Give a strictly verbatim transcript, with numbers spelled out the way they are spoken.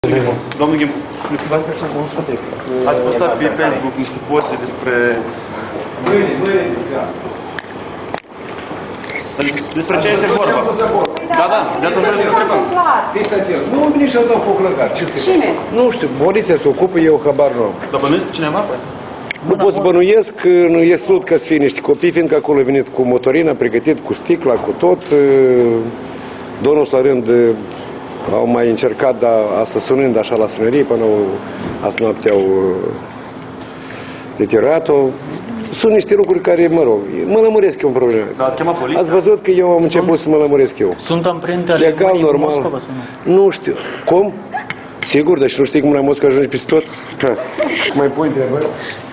Domnul Ghim, ați postat pe Facebook niște poze despre... Mâine, mâine, despre ce este vorba? Da, da, de asta vreau să întrebăm. Fiți atent. Nu îmi vine și-au dat foc la gar. Cine? Nu știu, poliția se ocupă, eu habar nu am. Dar bănuiesc pe cineva? Nu pot să bănuiesc, nu e slut că să fie niște copii, fiindcă acolo a venit cu motorina, pregătit cu sticla, cu tot. Domnul la rând au mai încercat, dar asta sunând așa la sunerie, până azi noapte au deteriorat-o. Sunt niște lucruri care, mă rog, mă lămuresc eu în probleme. Dar ați chemat poliția? Ați văzut că eu am Sunt... început să mă lămuresc eu. Sunt amprente ale legal, normal. Moscova, nu știu. Cum? Sigur, deci nu știi cum la Moscova ajunge peste tot? Mai pui întrebări?